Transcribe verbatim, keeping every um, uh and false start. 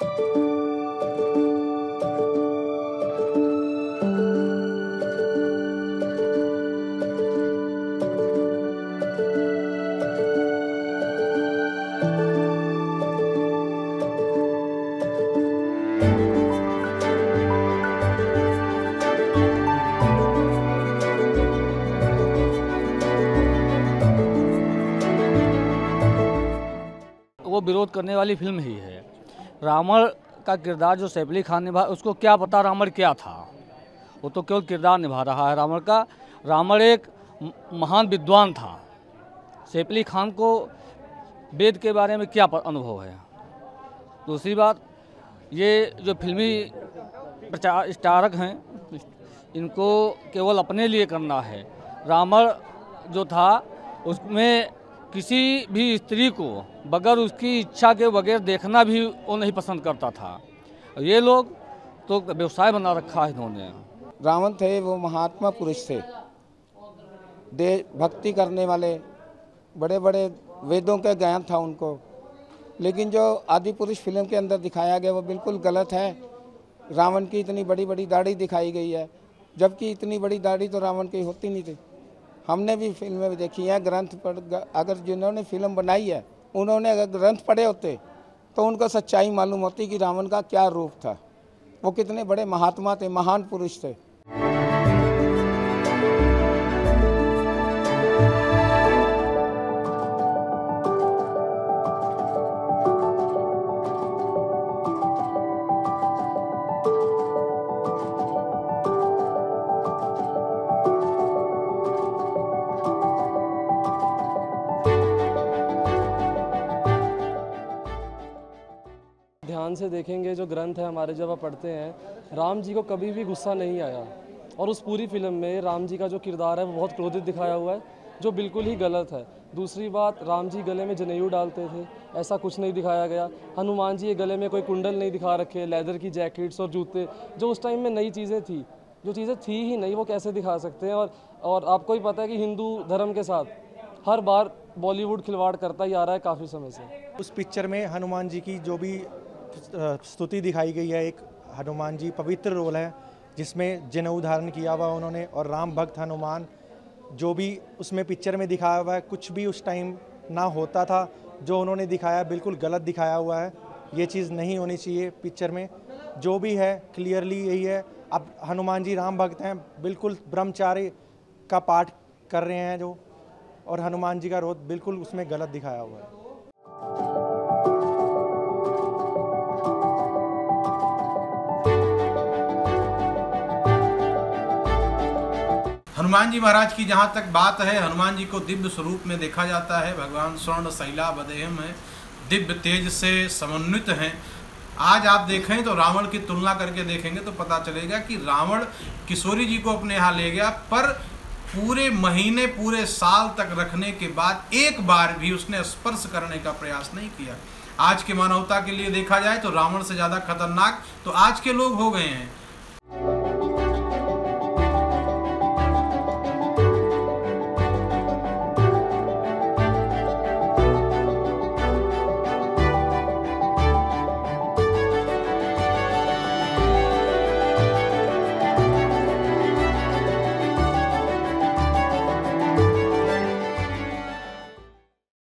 वो विरोध करने वाली फिल्म ही है। रावण का किरदार जो सैफ अली खान निभा, उसको क्या पता रावण क्या था, वो तो केवल किरदार निभा रहा है रावण का। रावण एक महान विद्वान था। सैफ अली खान को वेद के बारे में क्या अनुभव है। दूसरी बात, ये जो फिल्मी प्रचार स्टारक हैं, इनको केवल अपने लिए करना है। रावण जो था उसमें किसी भी स्त्री को बगैर उसकी इच्छा के बगैर देखना भी वो नहीं पसंद करता था। ये लोग तो व्यवसाय बना रखा है इन्होंने। रावण थे वो महात्मा पुरुष थे, देश भक्ति करने वाले, बड़े बड़े वेदों का ज्ञान था उनको। लेकिन जो आदि पुरुष फिल्म के अंदर दिखाया गया वो बिल्कुल गलत है। रावण की इतनी बड़ी बड़ी दाढ़ी दिखाई गई है, जबकि इतनी बड़ी दाढ़ी तो रावण की होती नहीं थी। हमने भी फिल्में भी देखी हैं, ग्रंथ पढ़, अगर जिन्होंने फिल्म बनाई है उन्होंने अगर ग्रंथ पढ़े होते तो उनको सच्चाई मालूम होती कि रावण का क्या रूप था, वो कितने बड़े महात्मा थे, महान पुरुष थे। ध्यान से देखेंगे जो ग्रंथ है हमारे, जब आप पढ़ते हैं, राम जी को कभी भी गुस्सा नहीं आया। और उस पूरी फिल्म में राम जी का जो किरदार है वो बहुत क्रोधित दिखाया हुआ है, जो बिल्कुल ही गलत है। दूसरी बात, राम जी गले में जनेऊ डालते थे, ऐसा कुछ नहीं दिखाया गया। हनुमान जी के गले में कोई कुंडल नहीं दिखा रखे, लेदर की जैकेट्स और जूते, जो उस टाइम में नई चीज़ें थी, जो चीज़ें थी ही नहीं, वो कैसे दिखा सकते हैं। और और आपको ही पता है कि हिंदू धर्म के साथ हर बार बॉलीवुड खिलवाड़ करता ही आ रहा है काफ़ी समय से। उस पिक्चर में हनुमान जी की जो भी स्तुति दिखाई गई है, एक हनुमान जी पवित्र रोल है जिसमें जनेऊ धारण किया हुआ उन्होंने, और राम भक्त हनुमान जो भी उसमें पिक्चर में दिखाया हुआ है, कुछ भी उस टाइम ना होता था। जो उन्होंने दिखाया बिल्कुल गलत दिखाया हुआ है, ये चीज़ नहीं होनी चाहिए पिक्चर में। जो भी है क्लियरली यही है। अब हनुमान जी राम भक्त हैं, बिल्कुल ब्रह्मचार्य का पाठ कर रहे हैं जो, और हनुमान जी का रोल बिल्कुल उसमें गलत दिखाया हुआ है। हनुमान जी महाराज की जहाँ तक बात है, हनुमान जी को दिव्य स्वरूप में देखा जाता है। भगवान स्वर्ण शैला बदेहम है, दिव्य तेज से समन्वित हैं। आज आप देखें तो रावण की तुलना करके देखेंगे तो पता चलेगा कि रावण किशोरी जी को अपने यहाँ ले गया, पर पूरे महीने पूरे साल तक रखने के बाद एक बार भी उसने स्पर्श करने का प्रयास नहीं किया। आज की मानवता के लिए देखा जाए तो रावण से ज़्यादा खतरनाक तो आज के लोग हो गए हैं।